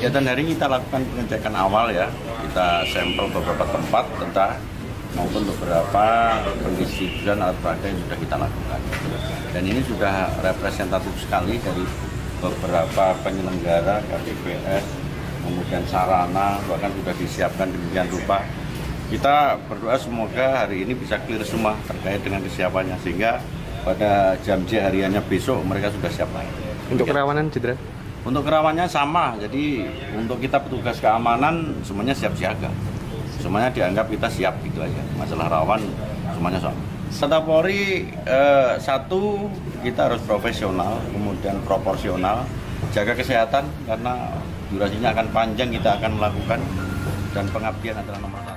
Kegiatan hari ini kita lakukan pengecekan awal ya, kita sampel beberapa tempat tentang maupun beberapa pendistribusian alat peraga yang sudah kita lakukan. Dan ini sudah representatif sekali dari beberapa penyelenggara KPPS, kemudian sarana, bahkan sudah disiapkan demikian rupa. Kita berdoa semoga hari ini bisa clear semua terkait dengan kesiapannya, sehingga pada jam J hariannya besok mereka sudah siap lagi. Untuk kerawanan cedera? Untuk kerawanannya sama, jadi untuk kita petugas keamanan semuanya siap siaga. Semuanya dianggap kita siap gitu aja. Masalah rawan semuanya sama. Serta Polri satu, kita harus profesional, kemudian proporsional, jaga kesehatan karena durasinya akan panjang, kita akan melakukan, dan pengabdian adalah nomor satu.